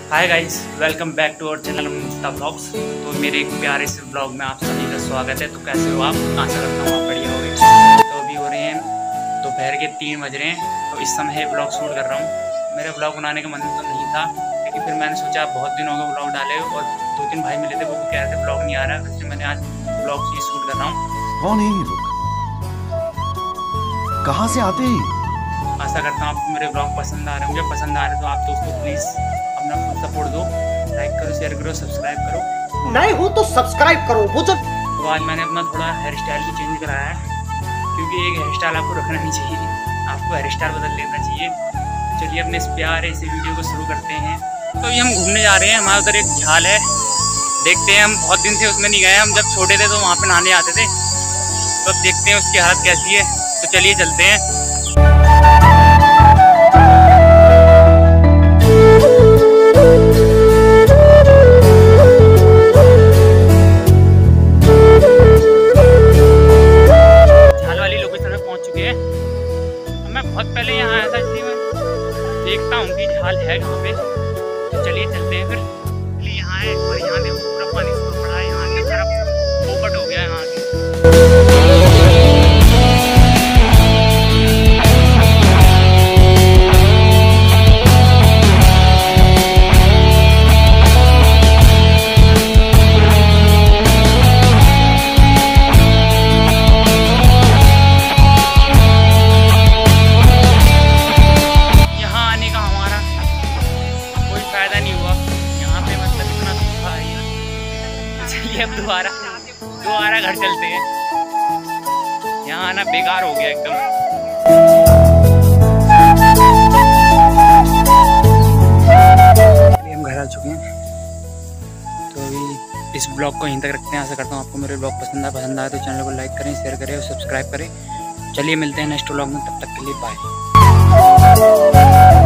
Hi guys, welcome back to our channel Mufta blogs. तो मेरे एक प्यारे से ब्लॉग में आप सभी का स्वागत है। तो कैसे हो आप? आशा करता हूँ आप बढ़िया होंगे। तो अभी हो रहे हैं दोपहर के 3 बज रहे हैं। तो इस समय ब्लॉग शूट कर रहा हूँ। मेरे ब्लॉग बनाने का मन तो नहीं था, लेकिन फिर मैंने सोचा बहुत दिन हो गए ब्लॉग डाले, और 2-3 भाई मिले थे, वो भी कह रहे थे ब्लॉग नहीं आ रहा है, इसलिए मैंने आज ब्लॉग ही शूट कर रहा हूँ। कौन है ये लोग? कहाँ से आते हैं? आशा करता हूँ आपको मेरे ब्लॉग पसंद आ रहे होंगे। पसंद आ रहे तो आप दोस्तों प्लीज़ अपना फुल सपोर्ट दो, लाइक करो, शेयर करो, सब्सक्राइब करो। नए हो तो सब्सक्राइब करो। वो जो तो आज मैंने अपना थोड़ा हेयर स्टाइल भी चेंज कराया है, क्योंकि एक हेयर स्टाइल आपको रखना नहीं चाहिए, आपको हेयर स्टाइल बदल लेना चाहिए। चलिए अपने इस प्यारे से वीडियो को शुरू करते हैं। तो अभी हम घूमने जा रहे हैं। हमारे उधर एक झाल है, देखते हैं। हम बहुत दिन से उसमें नहीं गए। हम जब छोटे थे तो वहाँ पे नहाने आते थे, तो अब देखते हैं उसकी हालत कैसी है। तो चलिए चलते हैं। बहुत पहले यहाँ आया था, इसलिए मैं देखता हूँ कि झाल है कहाँ पे। तो चलिए चलते हैं फिर। चलिए यहाँ है, और यहाँ देखो पूरा पानी सूख पड़ा है। यहाँ की तरफ पोपट हो गया है यहाँ अब दोबारा घर चलते हैं। यहाँ आना बेकार हो गया एकदम। हम घर आ चुके हैं, तो अभी इस ब्लॉग को यहीं तक रखते हैं। आशा करता हूँ आपको मेरे ब्लॉग पसंद आए तो चैनल को लाइक करें, शेयर करें और सब्सक्राइब करें। चलिए मिलते हैं नेक्स्ट ब्लॉग में, तब तक के लिए बाय।